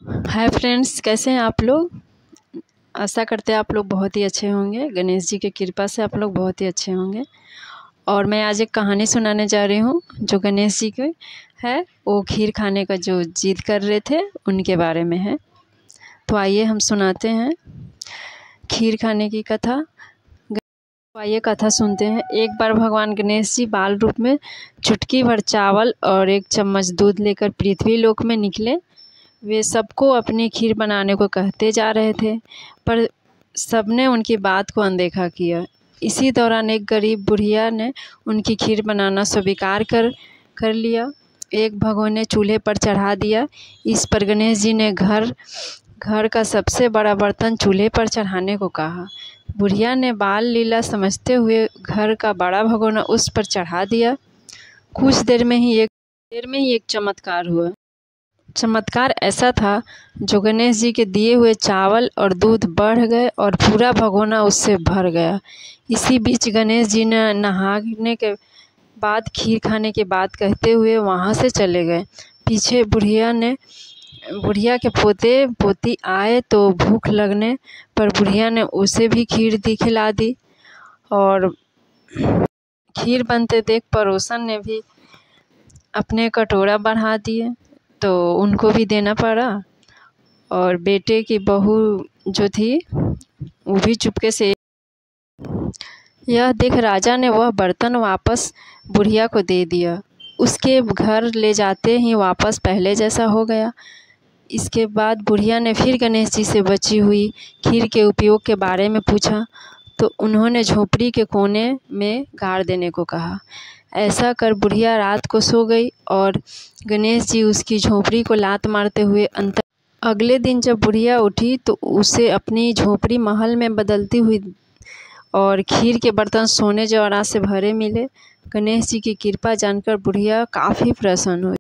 Hi friends, कैसे हैं आप लोग। आशा करते हैं आप लोग बहुत ही अच्छे होंगे। गणेश जी की कृपा से आप लोग बहुत ही अच्छे होंगे। और मैं आज एक कहानी सुनाने जा रही हूँ जो गणेश जी के है। वो खीर खाने का जो जिद कर रहे थे उनके बारे में है। तो आइए हम सुनाते हैं खीर खाने की कथा। तो आइए कथा सुनते हैं। एक बार भगवान गणेश जी बाल रूप में चुटकी भर चावल और एक चम्मच दूध लेकर पृथ्वी लोक में निकले। वे सबको अपनी खीर बनाने को कहते जा रहे थे, पर सबने उनकी बात को अनदेखा किया। इसी दौरान एक गरीब बुढ़िया ने उनकी खीर बनाना स्वीकार कर लिया। एक भगोने चूल्हे पर चढ़ा दिया। इस पर गणेश जी ने घर का सबसे बड़ा बर्तन चूल्हे पर चढ़ाने को कहा। बुढ़िया ने बाल लीला समझते हुए घर का बड़ा भगोना उस पर चढ़ा दिया। कुछ देर में ही एक चमत्कार हुआ। चमत्कार ऐसा था जो गणेश जी के दिए हुए चावल और दूध बढ़ गए और पूरा भगोना उससे भर गया। इसी बीच गणेश जी ने नहाने के बाद खीर खाने की बात कहते हुए वहाँ से चले गए। पीछे बुढ़िया के पोते पोती आए तो भूख लगने पर बुढ़िया ने उसे भी खीर खिला दी। और खीर बनते देख पड़ोसन ने भी अपने कटोरा बढ़ा दिए तो उनको भी देना पड़ा। और बेटे की बहू जो थी वो भी चुपके से यह देख राजा ने वह बर्तन वापस बुढ़िया को दे दिया। उसके घर ले जाते ही वापस पहले जैसा हो गया। इसके बाद बुढ़िया ने फिर गणेश जी से बची हुई खीर के उपयोग के बारे में पूछा तो उन्होंने झोपड़ी के कोने में गाड़ देने को कहा। ऐसा कर बुढ़िया रात को सो गई और गणेश जी उसकी झोपड़ी को लात मारते हुए अगले दिन जब बुढ़िया उठी तो उसे अपनी झोपड़ी महल में बदलती हुई और खीर के बर्तन सोने जवाहरात से भरे मिले। गणेश जी की कृपा जानकर बुढ़िया काफ़ी प्रसन्न हुई।